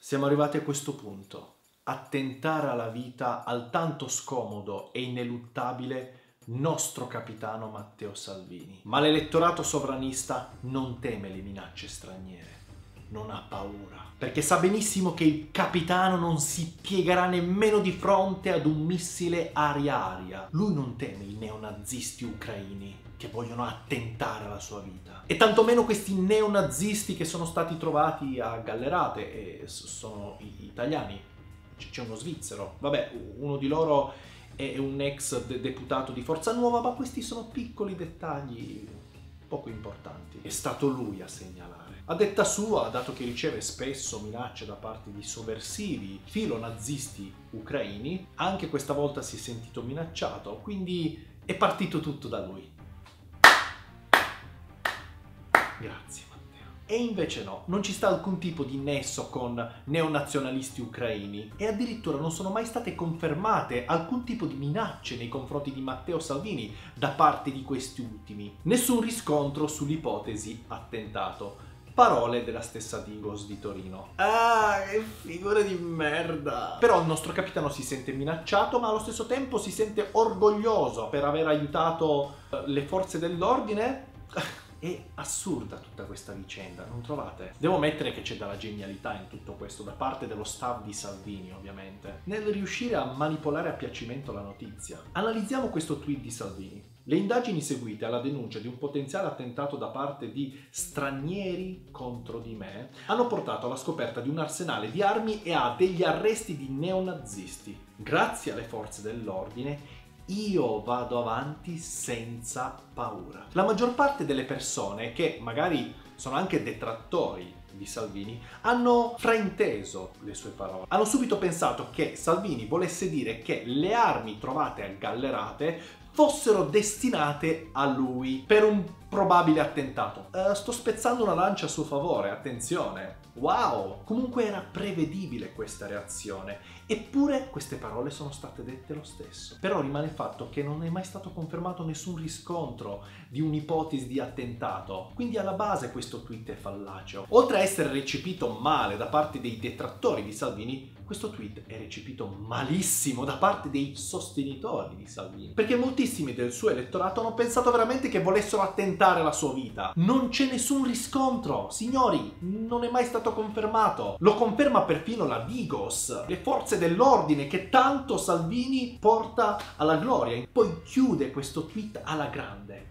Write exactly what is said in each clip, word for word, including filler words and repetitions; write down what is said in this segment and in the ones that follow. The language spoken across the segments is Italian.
Siamo arrivati a questo punto. Attentare alla vita al tanto scomodo e ineluttabile nostro capitano Matteo Salvini. Ma l'elettorato sovranista non teme le minacce straniere, non ha paura, perché sa benissimo che il capitano non si piegherà nemmeno di fronte ad un missile aria-aria. Lui non teme i neonazisti ucraini che vogliono attentare alla sua vita, e tantomeno questi neonazisti che sono stati trovati a Gallerate e sono italiani. C'è uno svizzero, vabbè, uno di loro è un ex de deputato di Forza Nuova, ma questi sono piccoli dettagli poco importanti. È stato lui a segnalare. A detta sua, dato che riceve spesso minacce da parte di sovversivi filo-nazisti ucraini, anche questa volta si è sentito minacciato, quindi è partito tutto da lui. Grazie Matteo. E invece no, non ci sta alcun tipo di nesso con neonazionalisti ucraini e addirittura non sono mai state confermate alcun tipo di minacce nei confronti di Matteo Salvini da parte di questi ultimi. Nessun riscontro sull'ipotesi attentato. Parole della stessa Digos di Torino. Ah, che figura di merda! Però il nostro capitano si sente minacciato, ma allo stesso tempo si sente orgoglioso per aver aiutato le forze dell'ordine. È assurda tutta questa vicenda, non trovate? Devo ammettere che c'è della genialità in tutto questo, da parte dello staff di Salvini ovviamente, nel riuscire a manipolare a piacimento la notizia. Analizziamo questo tweet di Salvini. Le indagini seguite alla denuncia di un potenziale attentato da parte di stranieri contro di me hanno portato alla scoperta di un arsenale di armi e a degli arresti di neonazisti. Grazie alle forze dell'ordine io vado avanti senza paura. La maggior parte delle persone che magari sono anche detrattori di Salvini hanno frainteso le sue parole. Hanno subito pensato che Salvini volesse dire che le armi trovate a Gallerate fossero destinate a lui per un probabile attentato. Uh, sto spezzando una lancia a suo favore, attenzione. Wow! Comunque era prevedibile questa reazione, eppure queste parole sono state dette lo stesso. Però rimane il fatto che non è mai stato confermato nessun riscontro di un'ipotesi di attentato, quindi alla base questo tweet è fallaceo. Oltre a essere recepito male da parte dei detrattori di Salvini, questo tweet è recepito malissimo da parte dei sostenitori di Salvini, perché moltissimi del suo elettorato hanno pensato veramente che volessero attentare alla sua vita. Non c'è nessun riscontro, signori, non è mai stato confermato. Lo conferma perfino la Digos, le forze dell'ordine che tanto Salvini porta alla gloria. Poi chiude questo tweet alla grande.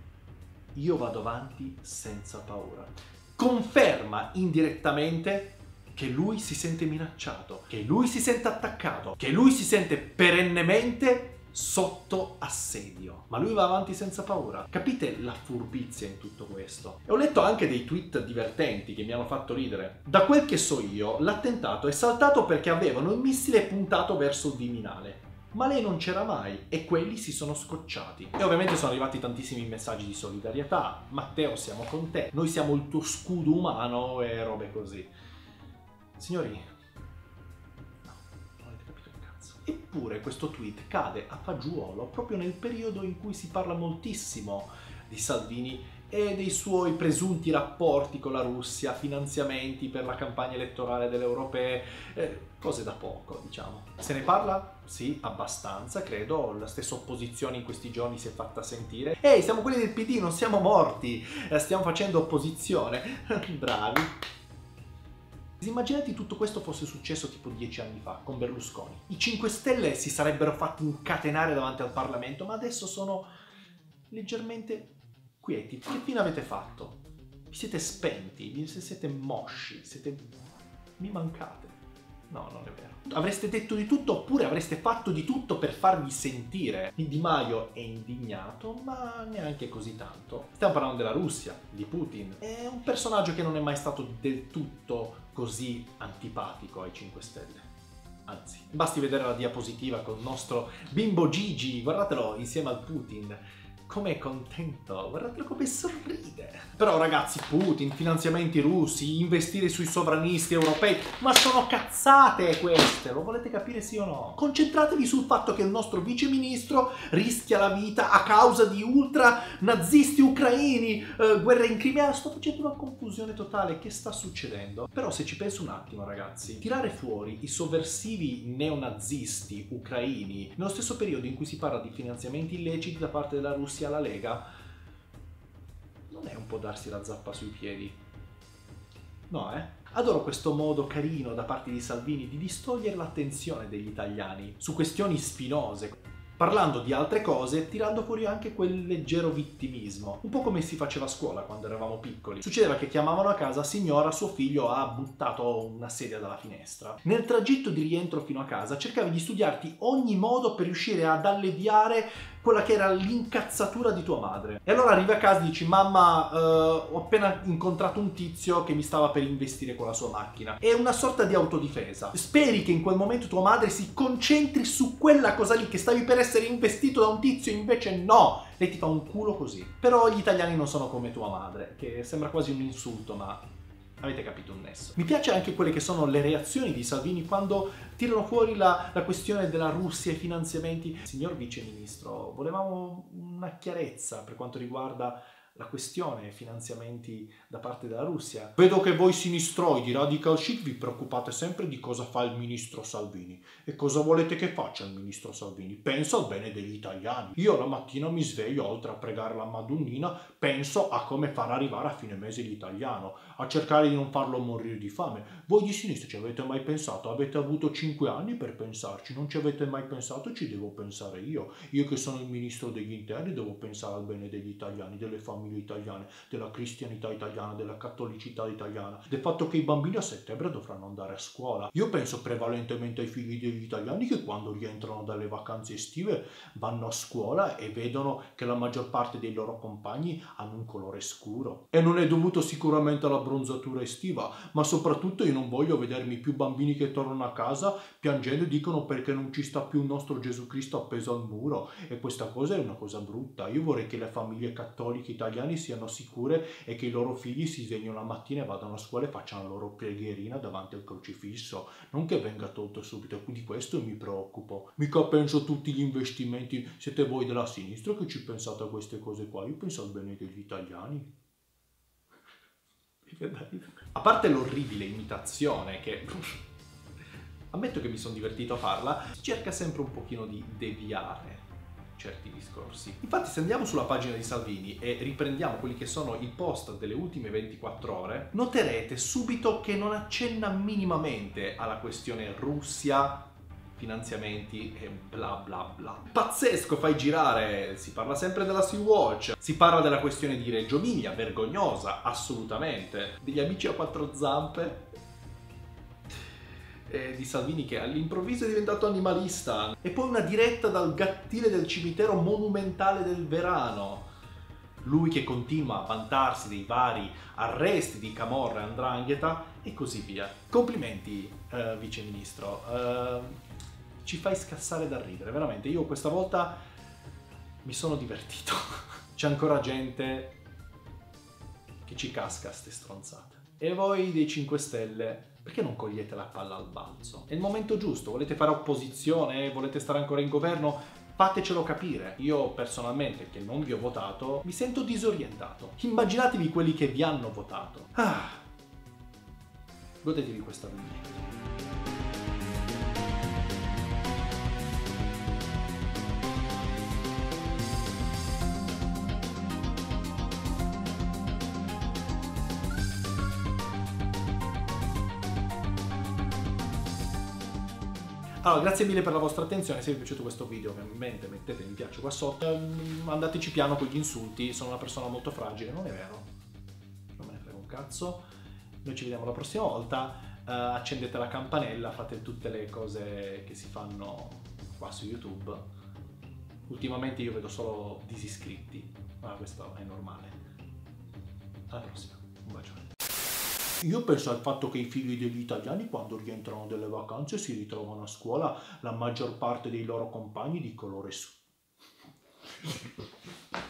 Io vado avanti senza paura. Conferma indirettamente che lui si sente minacciato, che lui si sente attaccato, che lui si sente perennemente sotto assedio. Ma lui va avanti senza paura. Capite la furbizia in tutto questo? E ho letto anche dei tweet divertenti che mi hanno fatto ridere. Da quel che so io, l'attentato è saltato perché avevano il missile puntato verso il Viminale. Ma lei non c'era mai e quelli si sono scocciati. E ovviamente sono arrivati tantissimi messaggi di solidarietà. Matteo, siamo con te. Noi siamo il tuo scudo umano e robe così. Signori, no, non avete capito un cazzo. Eppure questo tweet cade a fagiolo proprio nel periodo in cui si parla moltissimo di Salvini e dei suoi presunti rapporti con la Russia, finanziamenti per la campagna elettorale delle europee, eh, cose da poco, diciamo. Se ne parla? Sì, abbastanza, credo. La stessa opposizione in questi giorni si è fatta sentire. Ehi, siamo quelli del P D, non siamo morti, eh, stiamo facendo opposizione. Bravi. Immaginate tutto questo fosse successo tipo dieci anni fa con Berlusconi. I cinque Stelle si sarebbero fatti incatenare davanti al Parlamento, ma adesso sono leggermente quieti. Che fine avete fatto? Vi siete spenti, vi siete mosci, siete... mi mancate. No, non è vero. Avreste detto di tutto oppure avreste fatto di tutto per farvi sentire. Di Maio è indignato, ma neanche così tanto. Stiamo parlando della Russia, di Putin. È un personaggio che non è mai stato del tutto così antipatico ai cinque Stelle. Anzi, basti vedere la diapositiva con il nostro bimbo Gigi, guardatelo insieme al Putin. com'è contento, guardate come sorride. Però ragazzi, Putin, finanziamenti russi, investire sui sovranisti europei, ma sono cazzate queste, lo volete capire sì o no? Concentratevi sul fatto che il nostro viceministro rischia la vita a causa di ultra nazisti ucraini, eh, guerra in Crimea. Sto facendo una confusione totale, che sta succedendo? Però se ci penso un attimo ragazzi, tirare fuori i sovversivi neonazisti ucraini nello stesso periodo in cui si parla di finanziamenti illeciti da parte della Russia alla Lega, non è un po' darsi la zappa sui piedi? No, eh? Adoro questo modo carino da parte di Salvini di distogliere l'attenzione degli italiani su questioni spinose, parlando di altre cose, tirando fuori anche quel leggero vittimismo, un po' come si faceva a scuola quando eravamo piccoli. Succedeva che chiamavano a casa: signora, suo figlio ha buttato una sedia dalla finestra. Nel tragitto di rientro fino a casa cercavi di studiarti ogni modo per riuscire ad alleviare quella che era l'incazzatura di tua madre. E allora arrivi a casa e dici: mamma, eh, ho appena incontrato un tizio che mi stava per investire con la sua macchina. È una sorta di autodifesa. Speri che in quel momento tua madre si concentri su quella cosa lì, che stavi per essere investito da un tizio, invece no! Lei ti fa un culo così. Però gli italiani non sono come tua madre, che sembra quasi un insulto, ma avete capito un nesso. Mi piace anche quelle che sono le reazioni di Salvini quando tirano fuori la, la questione della Russia e i finanziamenti. Signor Vice Ministro, volevamo una chiarezza per quanto riguarda la questione finanziamenti da parte della Russia. Vedo che voi sinistroidi radical chic vi preoccupate sempre di cosa fa il ministro Salvini. E cosa volete che faccia il ministro Salvini? Pensa al bene degli italiani. Io la mattina mi sveglio, oltre a pregare la Madonnina, penso a come far arrivare a fine mese l'italiano, a cercare di non farlo morire di fame. Voi di sinistra ci avete mai pensato? Avete avuto cinque anni per pensarci, non ci avete mai pensato? Ci devo pensare io. Io che sono il ministro degli interni devo pensare al bene degli italiani, delle famiglie italiane, della cristianità italiana, della cattolicità italiana, del fatto che i bambini a settembre dovranno andare a scuola. Io penso prevalentemente ai figli degli italiani che quando rientrano dalle vacanze estive vanno a scuola e vedono che la maggior parte dei loro compagni hanno un colore scuro. E non è dovuto sicuramente alla bronzatura estiva, ma soprattutto io non voglio vedermi più bambini che tornano a casa piangendo e dicono perché non ci sta più il nostro Gesù Cristo appeso al muro, e questa cosa è una cosa brutta. Io vorrei che le famiglie cattoliche italiane siano sicure e che i loro figli si svegliano la mattina e vadano a scuola e facciano la loro preghierina davanti al crocifisso, non che venga tolto subito. Di questo mi preoccupo. Mica penso a tutti gli investimenti. Siete voi della sinistra che ci pensate a queste cose qua. Io penso al bene degli italiani. A parte l'orribile imitazione che ammetto che mi sono divertito a farla, si cerca sempre un pochino di deviare certi discorsi. Infatti se andiamo sulla pagina di Salvini e riprendiamo quelli che sono i post delle ultime ventiquattro ore, noterete subito che non accenna minimamente alla questione Russia, finanziamenti e bla bla bla. Pazzesco, fai girare, si parla sempre della Sea-Watch, si parla della questione di Reggio Emilia, vergognosa, assolutamente, degli amici a quattro zampe, di Salvini che all'improvviso è diventato animalista, e poi una diretta dal gattile del cimitero monumentale del Verano, lui che continua a vantarsi dei vari arresti di camorra e 'ndrangheta e così via. Complimenti, eh, Vice Ministro, eh, ci fai scassare da ridere, veramente. Io questa volta mi sono divertito. C'è ancora gente che ci casca a ste stronzate. E voi dei cinque Stelle, perché non cogliete la palla al balzo? È il momento giusto, volete fare opposizione, volete stare ancora in governo? Fatecelo capire. Io personalmente, che non vi ho votato, mi sento disorientato. Immaginatevi quelli che vi hanno votato. Ah. Godetevi questa vignetta. Allora, grazie mille per la vostra attenzione. Se vi è piaciuto questo video, ovviamente mettete mi piace qua sotto. Um, andateci piano con gli insulti, sono una persona molto fragile, non è vero? Non me ne frega un cazzo. Noi ci vediamo la prossima volta. Uh, accendete la campanella, fate tutte le cose che si fanno qua su YouTube. Ultimamente io vedo solo disiscritti, ma questo è normale. Alla prossima, un bacione. Io penso al fatto che i figli degli italiani quando rientrano dalle vacanze si ritrovano a scuola la maggior parte dei loro compagni di colore su.